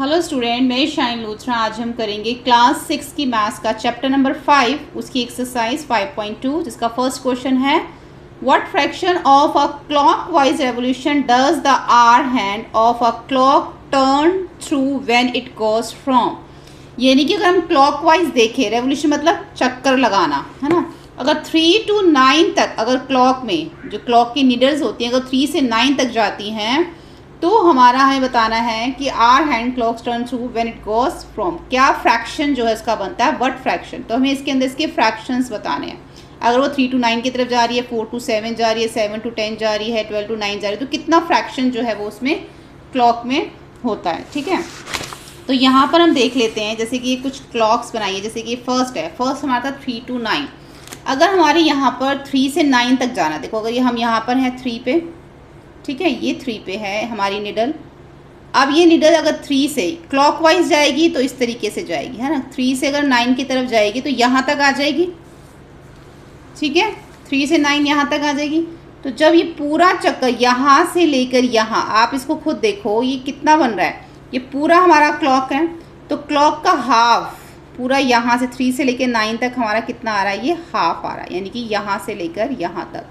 Hello student, मैं शाइन लूथरा। आज हम करेंगे क्लास 6 की मैथ्स का चैप्टर नंबर 5, उसकी एक्सरसाइज 5.2, जिसका फर्स्ट क्वेश्चन है what fraction of a clockwise revolution does the hour hand of a clock turn through when it goes from. यानी कि अगर हम क्लॉकवाइज देखें, रेवोल्यूशन मतलब चक्कर लगाना, है ना। अगर 3 to 9 तक, अगर क्लॉक में जो क्लॉक की नीडल्स होती हैं अगर 3 से 9 तक जाती हैं तो हमारा हमें बताना है कि hour hand clocks turn through when it goes from, क्या फ्रैक्शन जो है इसका बनता है, व्हाट फ्रैक्शन। तो हमें इसके अंदर इसके फ्रैक्शंस बताने हैं। अगर वो 3 to 9 की तरफ जा रही है, 4 to 7 जा रही है, 7 to 10 जा रही है, 12 to 9 जा रही है, तो कितना फ्रैक्शन जो है वो उसमें क्लॉक में होता है। ठीक है, तो यहाँ पर हम देख लेते हैं, जैसे कि ये कुछ क्लॉक्स बनाई है। जैसे कि फर्स्ट है, फर्स्ट हमारा था 3 to 9। अगर हमारे यहाँ पर 3 से 9 तक जाना, देखो अगर ये हम यहाँ पर हैं 3 पे, ठीक है, ये 3 पे है हमारी निडल। अब ये निडल अगर 3 से क्लॉकवाइज जाएगी तो इस तरीके से जाएगी, है ना। 3 से अगर 9 की तरफ जाएगी तो यहाँ तक आ जाएगी, ठीक है, 3 से 9 यहाँ तक आ जाएगी। तो जब ये पूरा चक्कर यहाँ से लेकर यहाँ, आप इसको खुद देखो ये कितना बन रहा है। ये पूरा हमारा क्लॉक है, तो क्लॉक का हाफ पूरा यहाँ से 3 से लेकर 9 तक हमारा कितना आ रहा है, ये हाफ आ रहा है, यानी कि यहाँ से लेकर यहाँ तक।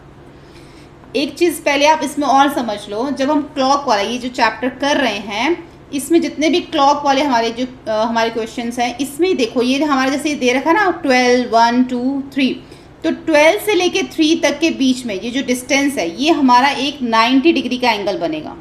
एक चीज़ पहले आप इसमें और समझ लो, जब हम क्लॉक वाला ये जो चैप्टर कर रहे हैं, इसमें जितने भी क्लॉक वाले हमारे जो हमारे क्वेश्चंस हैं, इसमें देखो ये हमारा जैसे दे रखा ना 12, 1, 2, 3, तो 12 से लेके 3 तक के बीच में ये जो डिस्टेंस है ये हमारा एक 90 डिग्री का एंगल बनेगा।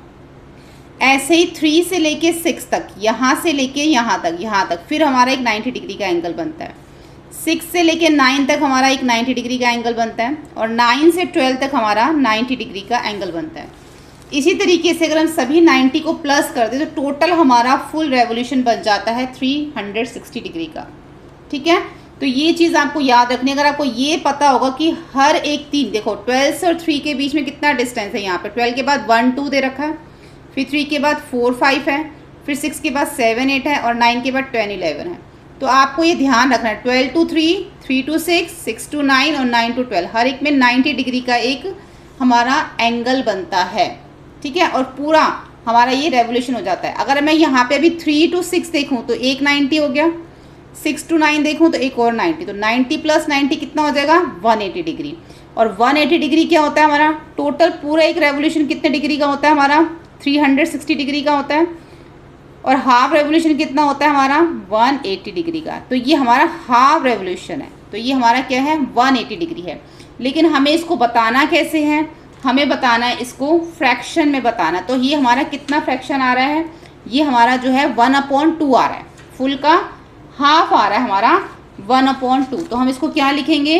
ऐसे ही 3 से लेके 6 तक, यहाँ से लेके यहाँ तक फिर हमारा एक 90 डिग्री का एंगल बनता है। 6 से लेके 9 तक हमारा एक 90 डिग्री का एंगल बनता है, और 9 से 12 तक हमारा 90 डिग्री का एंगल बनता है। इसी तरीके से अगर हम सभी 90 को प्लस कर दें तो टोटल हमारा फुल रेवोल्यूशन बन जाता है 360 डिग्री का। ठीक है, तो ये चीज़ आपको याद रखनी है। अगर आपको ये पता होगा कि हर एक 3, देखो 12 से और 3 के बीच में कितना डिस्टेंस है, यहाँ पे 12 के बाद 1, 2 दे रखा है, फिर 3 के बाद 4, 5 है, फिर 6 के बाद 7, 8 है, और 9 के बाद 10, 11 है। तो आपको ये ध्यान रखना है 12 to 3, 3 to 6, 6 to 9 और 9 to 12, हर एक में 90 डिग्री का एक हमारा एंगल बनता है। ठीक है, और पूरा हमारा ये रेवोल्यूशन हो जाता है। अगर मैं यहाँ पे अभी 3 to 6 देखूँ तो एक 90 हो गया, 6 to 9 देखूँ तो एक और 90, तो 90 + 90 कितना हो जाएगा, 180 डिग्री। और 180 डिग्री क्या होता है हमारा, टोटल पूरा एक रेवोल्यूशन कितने डिग्री का होता है हमारा, 360 डिग्री का होता है। और हाफ रेवोल्यूशन कितना होता है हमारा, 180 डिग्री का। तो ये हमारा हाफ रेवोल्यूशन है, तो ये हमारा क्या है, 180 डिग्री है। लेकिन हमें इसको बताना कैसे है, हमें बताना है इसको फ्रैक्शन में बताना। तो ये हमारा कितना फ्रैक्शन आ रहा है, ये हमारा जो है 1/2 आ रहा है, फुल का हाफ आ रहा है हमारा 1/2। तो हम इसको क्या लिखेंगे,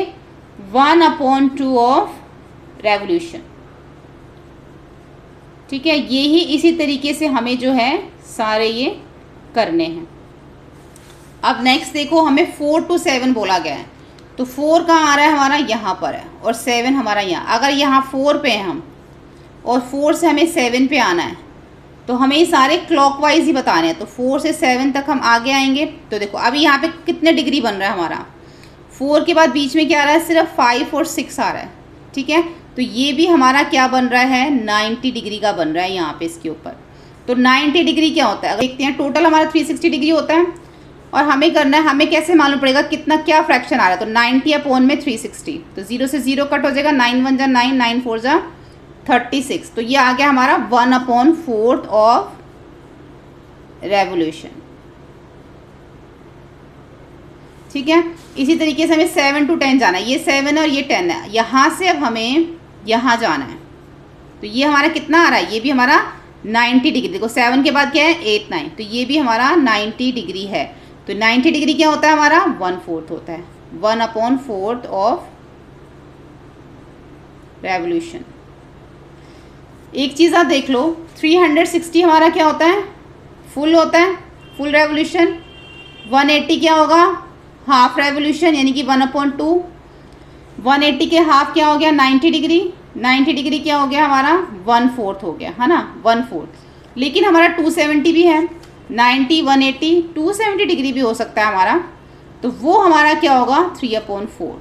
1/2 ऑफ रेवोल्यूशन। ठीक है, ये ही इसी तरीके से हमें जो है सारे ये करने हैं। अब नेक्स्ट देखो, हमें 4 to 7 बोला गया है, तो 4 कहाँ आ रहा है हमारा, यहाँ पर है, और 7 हमारा यहाँ। अगर यहाँ 4 पे हैं हम और 4 से हमें 7 पे आना है, तो हमें ये सारे क्लॉकवाइज ही बताने हैं। तो 4 से 7 तक हम आगे आएंगे। तो देखो अभी यहाँ पे कितने डिग्री बन रहा है हमारा, 4 के बाद बीच में क्या आ रहा है, सिर्फ 5 और 6 आ रहा है। ठीक है, तो ये भी हमारा क्या बन रहा है, 90 डिग्री का बन रहा है यहाँ पे इसके ऊपर। तो 90 डिग्री क्या होता है, देखते हैं। टोटल हमारा 360 डिग्री होता है, और हमें करना है, हमें कैसे मालूम पड़ेगा कितना क्या फ्रैक्शन आ रहा है। तो 90/360, तो 0 से 0 कट हो जाएगा, 9 1 जा 9, 9 4 जा 36। तो ये आ गया हमारा 1/4 ऑफ रेवोल्यूशन। ठीक है, इसी तरीके से हमें 7 to 10 जाना है, ये 7 है और ये 10 है। यहाँ से अब हमें यहाँ जाना है, तो ये हमारा कितना आ रहा है, ये भी हमारा 90 डिग्री। देखो 7 के बाद क्या है, 8, 9, तो ये भी हमारा 90 डिग्री है। तो 90 डिग्री क्या होता है हमारा, 1/4 होता है, 1/4 ऑफ रेवोल्यूशन। एक चीज़ आप देख लो, 360 हमारा क्या होता है, फुल होता है, फुल रेवोल्यूशन। 180 क्या होगा, हाफ रेवोल्यूशन, यानी कि 1/2। 180 के हाफ क्या हो गया, 90 डिग्री। 90 डिग्री क्या हो गया हमारा, 1/4 हो गया, है ना, 1/4। लेकिन हमारा 270 भी है, 90, 180, 270 डिग्री भी हो सकता है हमारा। तो वो हमारा क्या होगा, 3/4।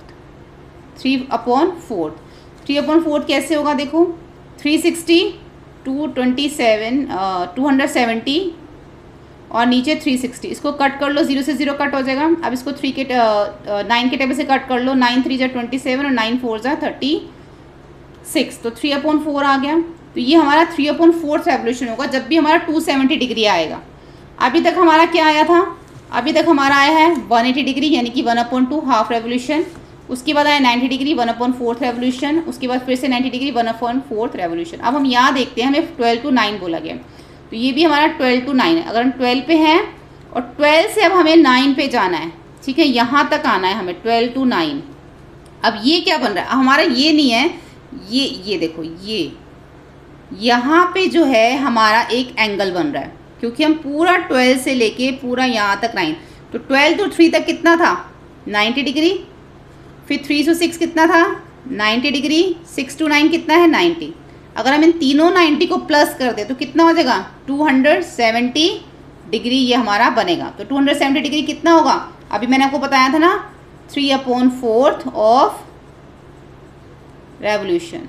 3/4 3/4 कैसे होगा, देखो 360, 270, और नीचे 360। इसको कट कर लो, 0 से 0 कट हो जाएगा। अब इसको 9 के टेबल से कट कर लो, 9 3 जा 27 और 9 4 जा 36, तो 3/4 आ गया। तो ये हमारा 3/4 रेवोल्यूशन होगा जब भी हमारा 270 डिग्री आएगा। अभी तक हमारा क्या आया था, अभी तक हमारा आया है 180 डिग्री यानी कि 1/2 हाफ रेवोल्यूशन। उसके बाद आया 90 डिग्री 1/4 रेवोल्यूशन। उसके बाद फिर से 90 डिग्री 1/4 रेवोल्यूशन। अब हम यहाँ देखते हैं, हमें 12 to 9 बोला गया, तो ये भी हमारा 12 to 9 है। अगर हम 12 पे हैं और 12 से अब हमें 9 पे जाना है, ठीक है, यहाँ तक आना है हमें 12 to 9। अब ये क्या बन रहा है हमारा, ये नहीं है, ये देखो, ये यहाँ पे जो है हमारा एक एंगल बन रहा है, क्योंकि हम पूरा 12 से लेके पूरा यहाँ तक 9, तो 12 to 3 तक कितना था 90 डिग्री, फिर 3 to 6 कितना था 90 डिग्री, 6 to 9 कितना है 90। अगर हम इन तीनों 90 को प्लस कर दे तो कितना हो जाएगा 270 डिग्री, ये हमारा बनेगा। तो 270 डिग्री कितना होगा, अभी मैंने आपको बताया था ना 3/4 ऑफ रेवोल्यूशन,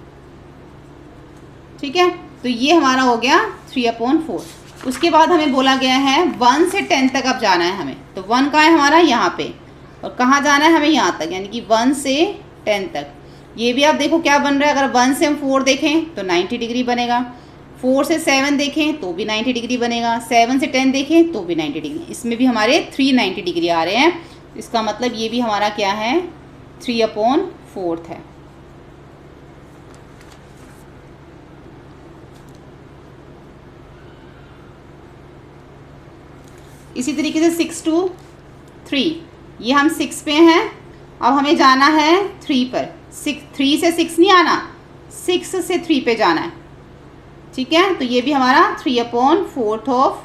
ठीक है। तो ये हमारा हो गया 3/4। उसके बाद हमें बोला गया है 1 से 10 तक अब जाना है हमें, तो 1 कहाँ है हमारा यहाँ पे, और कहाँ जाना है हमें यहाँ तक, यानी कि 1 से 10 तक। ये भी आप देखो क्या बन रहा है, अगर 1 से हम 4 देखें तो 90 डिग्री बनेगा, 4 से 7 देखें तो भी 90 डिग्री बनेगा, 7 से 10 देखें तो भी 90 डिग्री। इसमें भी हमारे 390 डिग्री आ रहे हैं। इसका मतलब ये भी हमारा क्या है 3/4 है। इसी तरीके से 6 to 3, ये हम 6 पे हैं, अब हमें जाना है 3 पर। 3 से 6 नहीं आना, 6 से 3 पे जाना है, ठीक है। तो ये भी हमारा 3/4 ऑफ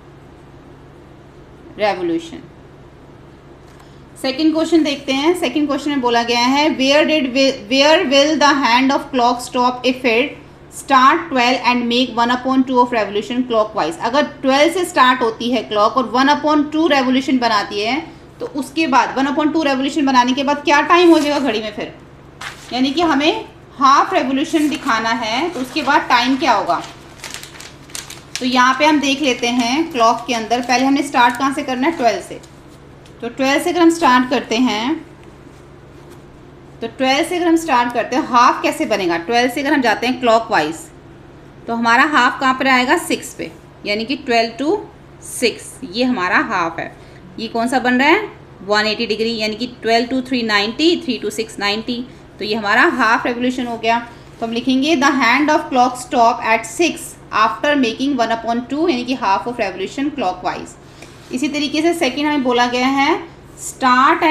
रेवोल्यूशन। सेकंड क्वेश्चन देखते हैं। सेकंड क्वेश्चन में बोला गया है where will the hand of clock stop if it start 12 and make 1/2 of revolution clockwise. अगर 12 से स्टार्ट होती है क्लॉक और 1/2 रेवोल्यूशन बनाती है, तो उसके बाद 1/2 रेवोल्यूशन बनाने के बाद क्या टाइम हो जाएगा घड़ी में फिर, यानी कि हमें हाफ रेवोल्यूशन दिखाना है, तो उसके बाद टाइम क्या होगा। तो यहाँ पे हम देख लेते हैं क्लॉक के अंदर, पहले हमने स्टार्ट कहाँ से करना है 12 से। तो 12 से अगर हम स्टार्ट करते हैं, तो 12 से अगर हम स्टार्ट करते हैं, हाफ कैसे बनेगा, 12 से अगर हम जाते हैं क्लॉक वाइज तो हमारा हाफ कहाँ पर आएगा 6 पे, यानी कि 12 to 6 ये हमारा हाफ है। ये कौन सा बन रहा है 180 डिग्री, यानी कि 12 to 3 90, 3 to 6 90, तो ये हमारा हाफ रेवोल्यूशन हो गया। तो हम लिखेंगे the hand of clock stop at 6 after making 1/2, यानी कि हाफ ऑफ रेवोल्यूशन क्लॉकवाइज। इसी तरीके से सेकंड हमें बोला गया है start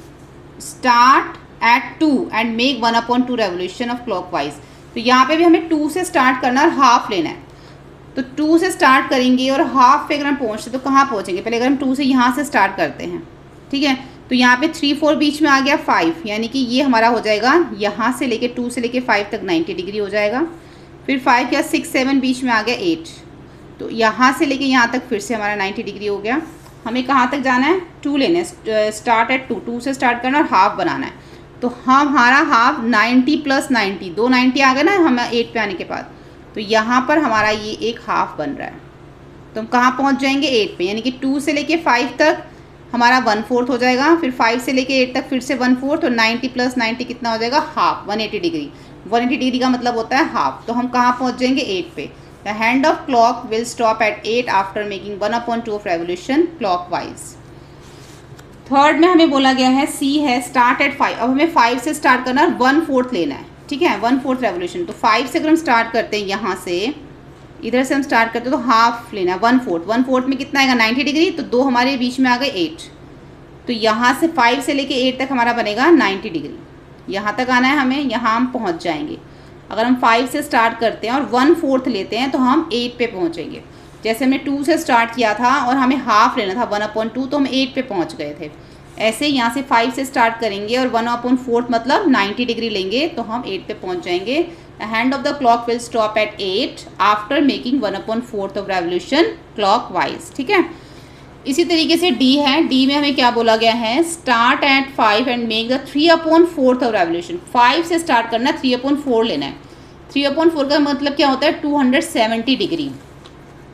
at 2 and make 1/2 revolution of clockwise. तो यहाँ पे भी हमें 2 से स्टार्ट करना और हाफ लेना है। तो 2 से स्टार्ट करेंगे और हाफ पे अगर हम पहुँचते तो कहाँ पहुँचेंगे, पहले अगर हम 2 से यहाँ से स्टार्ट करते हैं, ठीक है। तो यहाँ पे 3 4 बीच में आ गया 5, यानी कि ये हमारा हो जाएगा यहाँ से लेके 2 से लेके 5 तक 90 डिग्री हो जाएगा। फिर 5 या 6 7 बीच में आ गया 8, तो यहाँ से लेके यहाँ तक फिर से हमारा 90 डिग्री हो गया। हमें कहाँ तक जाना है 2 लेने, स्टार्ट एट 2 से स्टार्ट करना और हाफ बनाना है। तो हमारा हाफ 90 + 90, 2 90 आ गए ना हमें 8 पे आने के बाद, तो यहाँ पर हमारा ये एक हाफ बन रहा है। तो हम कहाँ पहुँच जाएंगे 8 पे, यानी कि 2 से लेके 5 तक हमारा 1/4 हो जाएगा, फिर 5 से लेके 8 तक फिर से 1/4, तो 90 + 90 कितना हो जाएगा हाफ, 180 डिग्री। 180 डिग्री का मतलब होता है हाफ। तो हम कहाँ पहुँच जाएंगे 8 पे। The hand of clock will stop at 8 after making 1/2 of revolution clockwise. Third में हमें बोला गया है सी है स्टार्ट एट 5। अब हमें 5 से स्टार्ट करना है, 1/4 लेना है, ठीक है, 1/4 रेवोल्यूशन। तो 5 से अगर हम स्टार्ट करते हैं, यहाँ से इधर से हम स्टार्ट करते हैं, तो हाफ लेना है 1/4। 1/4 में कितना आएगा 90 डिग्री, तो 2 हमारे बीच में आ गए 8, तो यहाँ से 5 से लेके 8 तक हमारा बनेगा 90 डिग्री। यहाँ तक आना है हमें, यहाँ हम पहुँच जाएंगे। अगर हम 5 से स्टार्ट करते हैं और 1/4 लेते हैं तो हम 8 पे पहुँचेंगे। जैसे हमने 2 से स्टार्ट किया था और हमें हाफ लेना था 1/2, तो हम 8 पे पहुँच गए थे। ऐसे यहाँ से 5 से स्टार्ट करेंगे और 1/4 मतलब 90 डिग्री लेंगे, तो हम 8 पे पहुँच जाएंगे। The hand of the clock will stop at 8 after making 1/4 of revolution clockwise, ठीक है। इसी तरीके से डी है, डी में हमें क्या बोला गया है start at 5 and make the 3/4 of revolution. 5 से स्टार्ट करना है, 3/4 लेना है। 3/4 का मतलब क्या होता है 270 डिग्री।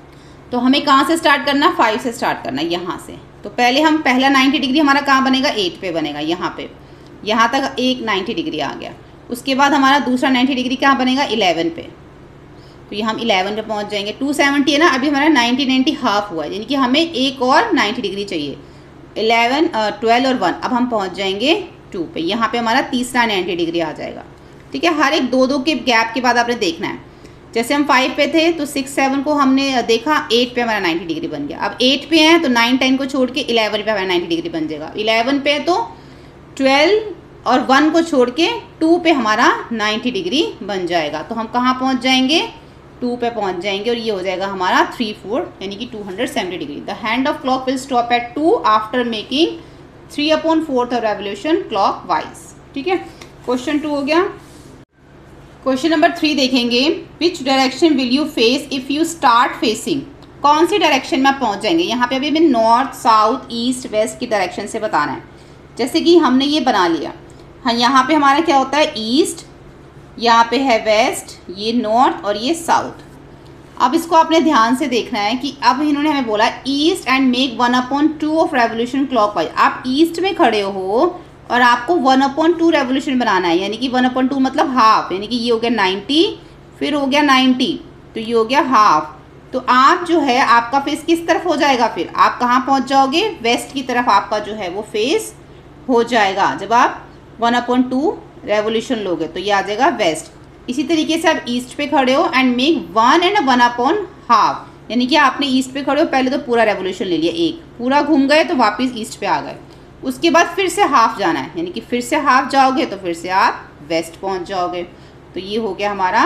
तो हमें कहाँ से स्टार्ट करना, 5 से स्टार्ट करना, यहाँ से। तो पहले हम पहला 90 डिग्री हमारा कहाँ बनेगा, 8 पे बनेगा, यहाँ पे, यहाँ तक एक 90 डिग्री आ गया। उसके बाद हमारा दूसरा 90 डिग्री कहाँ बनेगा, 11 पे। तो ये हम 11 पे पहुँच जाएंगे। 270 है ना, अभी हमारा 90 हाफ हुआ है, यानी कि हमें एक और 90 डिग्री चाहिए। 11, 12 और 1, अब हम पहुँच जाएंगे 2 पे। यहाँ पे हमारा तीसरा 90 डिग्री आ जाएगा। ठीक है, हर एक 2-2 के गैप के बाद आपने देखना है। जैसे हम 5 पे थे तो 6, 7 को हमने देखा, 8 पे हमारा 90 डिग्री बन गया। अब 8 पे हैं तो 9, 10 को छोड़ के 11 पे हमारा 90 डिग्री बन जाएगा। 11 पे है तो 12 और 1 को छोड़ के 2 पे हमारा 90 डिग्री बन जाएगा। तो हम कहाँ पहुँच जाएंगे, 2 पे पहुँच जाएंगे, और ये हो जाएगा हमारा 3, 4 यानी कि 270 degree. The hand of clock will stop at 2 after making 3/4 of revolution clock wise. ठीक है, क्वेश्चन 2 हो गया। क्वेश्चन नंबर 3 देखेंगे, which direction will you face if you start facing. कौन सी डायरेक्शन में आप पहुँच जाएंगे। यहाँ पे अभी हमें नॉर्थ, साउथ, ईस्ट, वेस्ट की डायरेक्शन से बताना है। जैसे कि हमने ये बना लिया, हाँ, यहाँ पे हमारा क्या होता है, ईस्ट, यहाँ पे है वेस्ट, ये नॉर्थ और ये साउथ। अब इसको आपने ध्यान से देखना है कि अब इन्होंने हमें बोला east and make 1/2 of revolution clockwise. आप ईस्ट में खड़े हो और आपको 1/2 रेवोल्यूशन बनाना है, यानी कि 1/2 मतलब हाफ, यानी कि ये हो गया 90, फिर हो गया 90, तो ये हो गया हाफ। तो आप जो है आपका फेस किस तरफ हो जाएगा, फिर आप कहाँ पहुँच जाओगे, वेस्ट की तरफ आपका जो है वो फेस हो जाएगा। जब आप 1/2 रेवोल्यूशन लोगे तो ये आ जाएगा वेस्ट। इसी तरीके से आप ईस्ट पे खड़े हो एंड मेक 1 and 1/2, यानी कि आपने ईस्ट पे खड़े हो, पहले तो पूरा रेवोल्यूशन ले लिया, एक पूरा घूम गए तो वापस ईस्ट पे आ गए। उसके बाद फिर से हाफ जाना है, यानी कि फिर से हाफ जाओगे तो फिर से आप वेस्ट पहुंच जाओगे। तो ये हो गया हमारा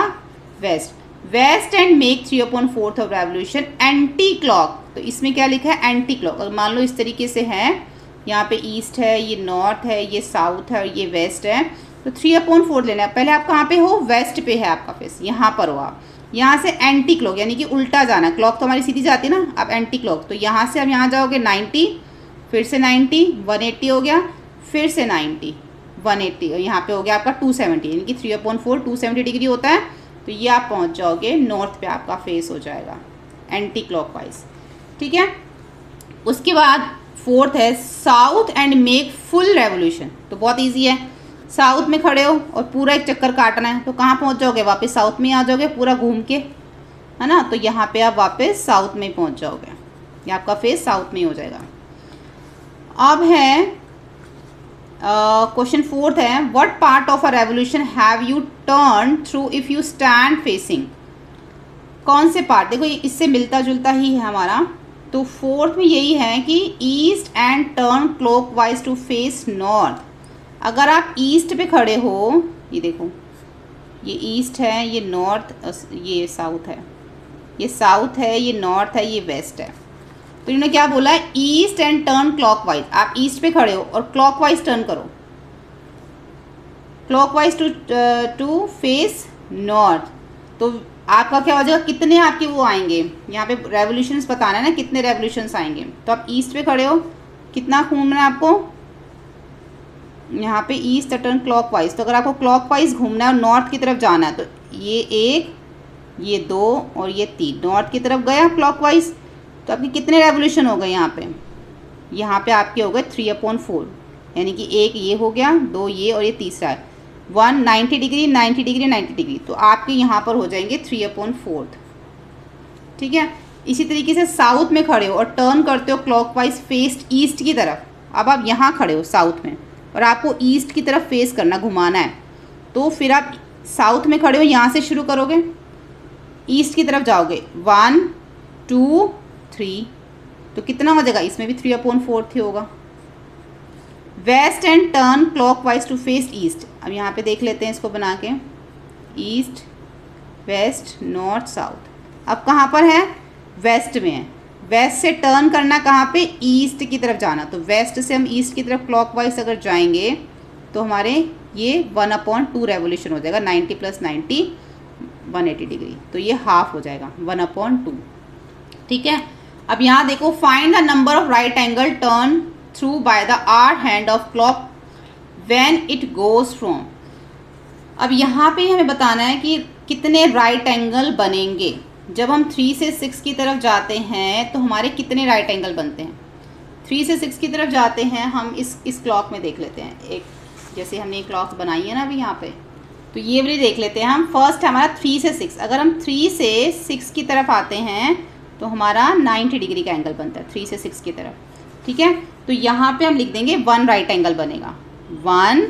west and make 3/4 of revolution anti clock. तो इसमें क्या लिखा है, एंटी क्लॉक। अगर मान लो इस तरीके से है, यहाँ पे ईस्ट है, ये नॉर्थ है, ये साउथ है और ये वेस्ट है, तो 3/4 लेना है। पहले आप कहाँ पे हो, वेस्ट पे है आपका फेस, यहाँ पर हो आप। यहाँ से एंटी क्लॉक यानी कि उल्टा जाना, क्लॉक तो हमारी सीधी जाती है ना, अब एंटी क्लॉक, तो यहाँ से हम यहाँ जाओगे 90, फिर से 90, 180 हो गया, फिर से 90, 180, और यहाँ पे हो गया आपका 270, यानी कि 3/4 270 डिग्री होता है। तो ये आप पहुँच जाओगे नॉर्थ पे, आपका फेस हो जाएगा एंटी क्लॉकवाइज। ठीक है, उसके बाद 4th है south and make full revolution. तो बहुत ईजी है, साउथ में खड़े हो और पूरा एक चक्कर काटना है, तो कहाँ पहुँच जाओगे, वापस साउथ में आ जाओगे पूरा घूम के, है ना। तो यहाँ पे आप वापस साउथ में पहुँच जाओगे, ये आपका फेस साउथ में ही हो जाएगा। अब है क्वेश्चन 4th है, what part of a revolution have you turn through if you stand facing. कौन से पार्ट, देखो इससे मिलता जुलता ही है हमारा। तो 4th में यही है कि east and turn clockwise to face north. अगर आप ईस्ट पे खड़े हो, ये देखो ये ईस्ट है, ये नॉर्थ, ये साउथ है, ये साउथ है, ये नॉर्थ है, ये वेस्ट है। तो इन्होंने क्या बोला है, ईस्ट एंड टर्न क्लॉकवाइज। आप ईस्ट पे खड़े हो और क्लॉकवाइज टर्न करो, क्लॉकवाइज टू फेस नॉर्थ। तो आपका क्या हो जाएगा, कितने आपके वो आएंगे, यहाँ पे रेवोल्यूशंस बताना है ना, कितने रेवोल्यूशंस आएंगे। तो आप ईस्ट पे खड़े हो, कितना घूमना है आपको, यहाँ पे ईस्ट टर्न क्लॉकवाइज। तो अगर आपको क्लॉकवाइज घूमना है और नॉर्थ की तरफ जाना है, तो ये 1, ये 2 और ये 3 नॉर्थ की तरफ गया क्लॉकवाइज। तो आपके कितने रेवोल्यूशन हो गए यहाँ पे आपके हो गए 3/4, यानी कि एक ये हो गया, 2 ये और ये तीसरा है 1, 90 डिग्री 90 डिग्री 90 डिग्री। तो आपके यहाँ पर हो जाएंगे 3/4। ठीक है, इसी तरीके से साउथ में खड़े हो और टर्न करते हो क्लॉकवाइज फेस ईस्ट की तरफ। अब आप यहाँ खड़े हो साउथ में और आपको ईस्ट की तरफ फेस करना, घुमाना है। तो फिर आप साउथ में खड़े हो, यहाँ से शुरू करोगे, ईस्ट की तरफ जाओगे, 1 2 3, तो कितना हो जाएगा, इसमें भी 3/4 ही होगा। West and turn clockwise to face east. अब यहाँ पे देख लेते हैं इसको बना के, ईस्ट वेस्ट नॉर्थ साउथ। अब कहाँ पर है, वेस्ट में है। वेस्ट से टर्न करना कहाँ पे, ईस्ट की तरफ जाना। तो वेस्ट से हम ईस्ट की तरफ क्लॉकवाइज अगर जाएंगे तो हमारे ये 1/2 रेवोल्यूशन हो जाएगा, 90 + 90 180 डिग्री। तो ये हाफ हो जाएगा 1/2। ठीक है, अब यहाँ देखो, find the number of right angle turn through by the hour hand of clock when it goes from. अब यहाँ पे हमें बताना है कि कितने राइट एंगल बनेंगे। जब हम 3 से 6 की तरफ जाते हैं तो हमारे कितने राइट एंगल बनते हैं? 3 से 6 की तरफ जाते हैं, हम इस क्लॉक में देख लेते हैं। एक जैसे हमने एक क्लॉक बनाई है ना अभी यहाँ पे, तो ये वाली देख लेते हैं हम। फर्स्ट हमारा 3 से 6, अगर हम 3 से 6 की तरफ आते हैं तो हमारा 90 डिग्री का एंगल बनता है 3 से 6 की तरफ, ठीक है। तो यहाँ पे हम लिख देंगे 1 राइट एंगल बनेगा, 1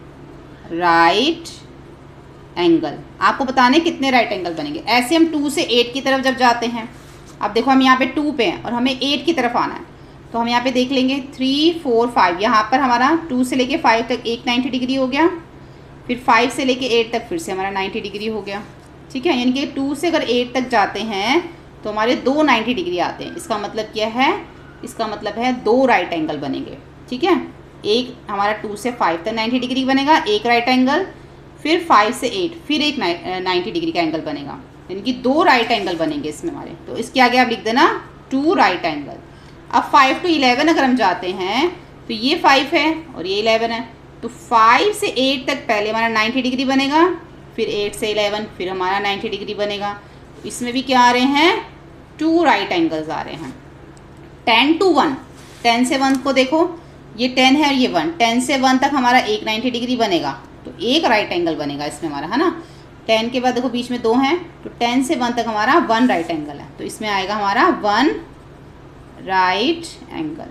राइट एंगल। आपको बताने कितने राइट एंगल बनेंगे। ऐसे हम 2 से 8 की तरफ जब जाते हैं, अब देखो हम यहाँ पे 2 पे हैं और हमें 8 की तरफ आना है, तो हम यहाँ पे देख लेंगे 3 4 5। यहाँ पर हमारा 2 से लेके 5 तक एक 90 डिग्री हो गया, फिर 5 से लेके 8 तक फिर से हमारा 90 डिग्री हो गया, ठीक है। यानी कि 2 से अगर 8 तक जाते हैं तो हमारे 2 90 डिग्री आते हैं। इसका मतलब क्या है? इसका मतलब है 2 राइट एंगल बनेंगे, ठीक है। एक हमारा 2 से 5 तक 90 डिग्री बनेगा, एक राइट एंगल, फिर 5 से 8 फिर एक 90 डिग्री का एंगल बनेगा, यानी कि 2 राइट एंगल बनेंगे इसमें हमारे। तो इसके आगे आप लिख देना 2 राइट एंगल। अब 5 to 11 अगर हम जाते हैं तो ये 5 है और ये 11 है, तो 5 से 8 तक पहले हमारा 90 डिग्री बनेगा, फिर 8 से 11 फिर हमारा 90 डिग्री बनेगा। तो इसमें भी क्या आ रहे हैं? 2 राइट एंगल्स आ रहे हैं। 10 to 1, 10 से 1 को देखो, ये 10 है और ये 1, 10 से 1 तक हमारा एक 90 डिग्री बनेगा, तो एक राइट एंगल बनेगा इसमें हमारा, है ना। 10 के बाद देखो बीच में 2 हैं, तो 10 से 1 तक हमारा 1 राइट एंगल है, तो इसमें आएगा हमारा 1 राइट एंगल।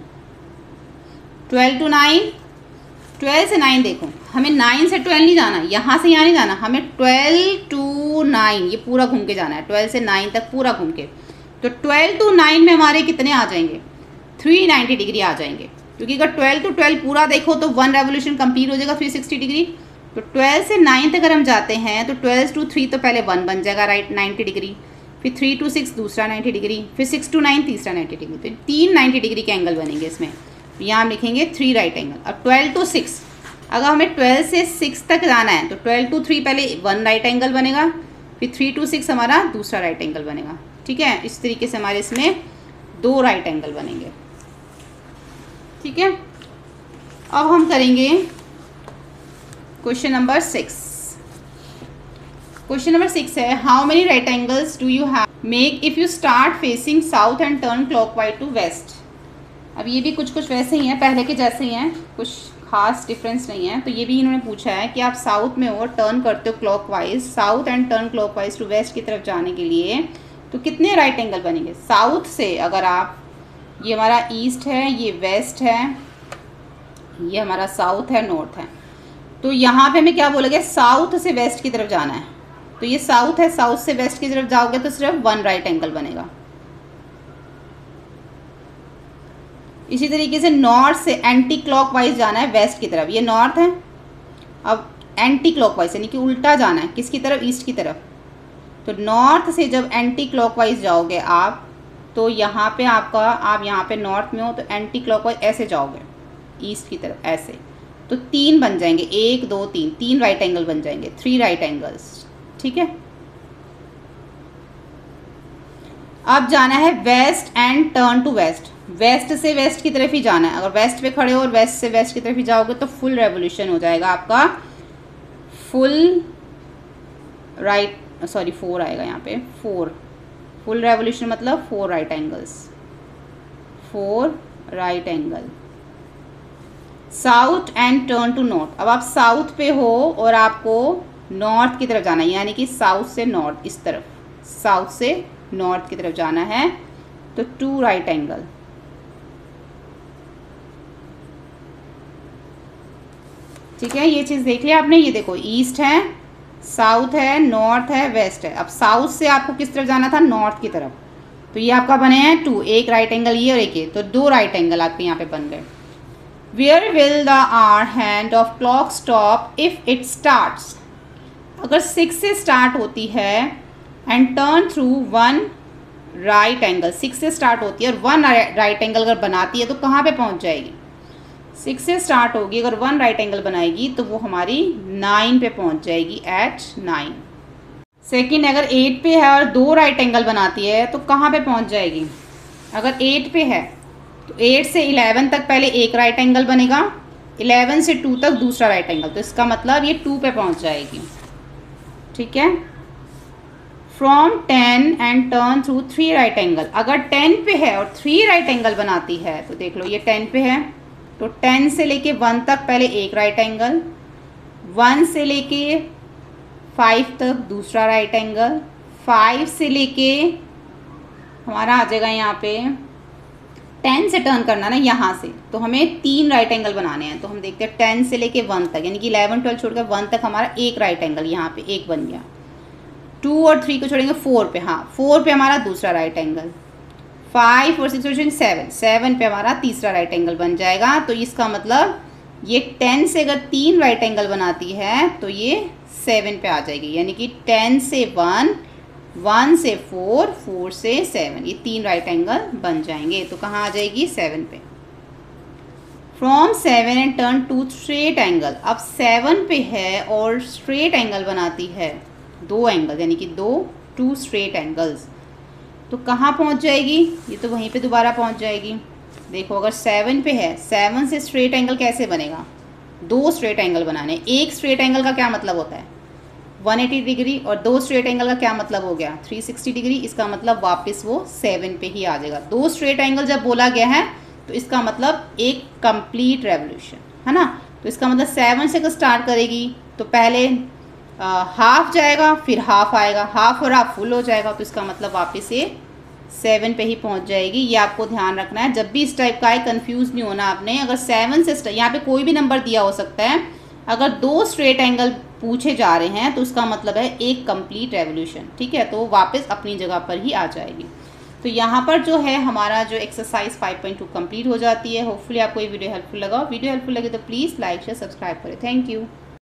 12 to 9, 12 से 9 देखो, हमें 9 से 12 नहीं जाना, यहाँ से यहाँ नहीं जाना, हमें 12 to 9 ये पूरा घूम के जाना है, 12 से 9 तक पूरा घूम के। तो 12 to 9 में हमारे कितने आ जाएंगे? 390 डिग्री आ जाएंगे, क्योंकि अगर 12 to 12 पूरा देखो तो 1 रेवोल्यूशन कंप्लीट हो जाएगा 360 डिग्री। तो 12 से 9 तक अगर हम जाते हैं तो 12 to 3 तो पहले 1 बन जाएगा राइट 90 डिग्री, फिर 3 to 6 दूसरा 90 डिग्री, फिर 6 to 9 तीसरा 90 डिग्री, तो 3 90 डिग्री के एंगल बनेंगे इसमें। यहाँ हम लिखेंगे 3 राइट एंगल। अब 12 to 6, अगर हमें 12 से 6 तक जाना है तो 12 to 3 पहले 1 राइट एंगल बनेगा, फिर 3 to 6 हमारा दूसरा राइट एंगल बनेगा, ठीक है। इस तरीके से हमारे इसमें 2 राइट एंगल बनेंगे, ठीक है। अब हम करेंगे क्वेश्चन नंबर 6। क्वेश्चन नंबर 6 है, how many right angles do you have make if you start facing south and turn clockwise to west. अब ये भी कुछ वैसे ही हैं, पहले के जैसे ही हैं, कुछ खास डिफरेंस नहीं है। तो ये भी इन्होंने पूछा है कि आप साउथ में हो और टर्न करते हो clockwise, south and turn clockwise to west की तरफ जाने के लिए, तो कितने राइट एंगल बनेंगे? साउथ से अगर आप, ये हमारा ईस्ट है, ये वेस्ट है, ये हमारा साउथ है, नॉर्थ है, तो यहाँ पे हमें क्या बोलेगा? साउथ से वेस्ट की तरफ जाना है, तो ये साउथ है, साउथ से वेस्ट की तरफ जाओगे तो सिर्फ 1 राइट एंगल बनेगा। इसी तरीके से नॉर्थ से एंटी क्लॉकवाइज जाना है वेस्ट की तरफ, ये नॉर्थ है, अब एंटी क्लॉकवाइज यानी कि उल्टा जाना है, किसकी तरफ? ईस्ट की तरफ। तो नॉर्थ से जब एंटी क्लॉकवाइज जाओगे आप, तो यहाँ पे आपका, आप यहाँ पे नॉर्थ में हो तो एंटी क्लॉकवाइज ऐसे जाओगे ईस्ट की तरफ, ऐसे, तो 3 बन जाएंगे, 1 2 3, 3 राइट एंगल बन जाएंगे, 3 राइट एंगल्स, ठीक है। अब जाना है west and turn to west, west से वेस्ट की तरफ ही जाना है। अगर वेस्ट पे खड़े हो और वेस्ट से वेस्ट की तरफ ही जाओगे तो फुल रेवोल्यूशन हो जाएगा आपका, फुल राइट, सॉरी 4 आएगा यहाँ पे, 4 फुल रेवोल्यूशन मतलब 4 right angles, 4 right angle. South and turn to north, अब आप साउथ पे हो और आपको नॉर्थ की तरफ जाना है, यानी कि साउथ से नॉर्थ, इस तरफ साउथ से नॉर्थ की तरफ जाना है, तो 2 राइट एंगल। ठीक है, ये चीज़ देख लिया आपने। ये देखो ईस्ट है, साउथ है, नॉर्थ है, वेस्ट है। अब साउथ से आपको किस तरफ जाना था? नॉर्थ की तरफ, तो ये आपका बने हैं 2, एक राइट एंगल ये और एक ये, तो 2 राइट एंगल आपके यहाँ पे बन गए। Where will the hour hand of clock stop if it starts, अगर 6 से स्टार्ट होती है and turn through 1 right angle, 6 से स्टार्ट होती है और 1 राइट एंगल अगर बनाती है तो कहाँ पे पहुँच जाएगी? 6 से स्टार्ट होगी, अगर 1 राइट एंगल बनाएगी तो वो हमारी 9 पे पहुँच जाएगी, एट 9। सेकेंड, अगर 8 पे है और 2 राइट एंगल बनाती है तो कहाँ पे पहुँच जाएगी? अगर 8 पे है तो 8 से 11 तक पहले एक राइट एंगल बनेगा, 11 से 2 तक दूसरा राइट एंगल, तो इसका मतलब ये 2 पे पहुँच जाएगी। ठीक है। From 10 and turn through 3 right angle. अगर 10 पे है और 3 राइट एंगल बनाती है तो देख लो ये 10 पे है तो 10 से लेके 1 तक पहले एक राइट एंगल, 1 से लेके 5 तक दूसरा राइट एंगल, 5 से लेके हमारा आ जाएगा यहाँ पे 10 से टर्न करना ना यहाँ से, तो हमें 3 राइट एंगल बनाने हैं। तो हम देखते हैं 10 से लेके 1 तक, यानी कि 11 12 छोड़कर 1 तक हमारा एक राइट एंगल यहाँ पे एक बन गया। 2 और 3 को छोड़ेंगे 4 पे, हाँ 4 पे हमारा दूसरा राइट एंगल। 5 और 6 को छोड़ेंगे 7 पे हमारा तीसरा राइट एंगल बन जाएगा। तो इसका मतलब ये 10 से अगर 3 राइट एंगल बनाती है तो ये 7 पे आ जाएगी, यानी कि 10 से 1, 1 से 4, 4 से 7, ये 3 राइट एंगल बन जाएंगे। तो कहाँ आ जाएगी 7 पे। From 7 and turn to straight angle. अब 7 पे है और स्ट्रेट एंगल बनाती है 2 एंगल, यानी कि 2 स्ट्रेट एंगल्स। तो कहाँ पहुँच जाएगी, ये तो वहीं पे दोबारा पहुँच जाएगी। देखो अगर 7 पे है, 7 से स्ट्रेट एंगल कैसे बनेगा, 2 स्ट्रेट एंगल बनाने। एक स्ट्रेट एंगल का क्या मतलब होता है 180 डिग्री, और 2 स्ट्रेट एंगल का क्या मतलब हो गया 360 डिग्री। इसका मतलब वापस वो 7 पे ही आ जाएगा। 2 स्ट्रेट एंगल जब बोला गया है तो इसका मतलब एक कंप्लीट रेवोल्यूशन है ना। तो इसका मतलब 7 से अगर स्टार्ट करेगी तो पहले हाफ जाएगा, फिर हाफ आएगा, हाफ और हाफ फुल हो जाएगा, तो इसका मतलब वापस ये 7 पे ही पहुंच जाएगी। ये आपको ध्यान रखना है, जब भी इस टाइप का है कंफ्यूज नहीं होना आपने। अगर 7 से यहाँ पे कोई भी नंबर दिया हो सकता है, अगर 2 स्ट्रेट एंगल पूछे जा रहे हैं तो उसका मतलब है एक कंप्लीट रेवोल्यूशन, ठीक है। तो वापस अपनी जगह पर ही आ जाएगी। तो यहाँ पर जो है हमारा जो एक्सरसाइज 5.2 कंप्लीट हो जाती है। होपफुली आपको ये वीडियो हेल्पफुल लगा। वीडियो हेल्पफुल लगे तो प्लीज़ लाइक शेयर सब्सक्राइब करें। Thank you.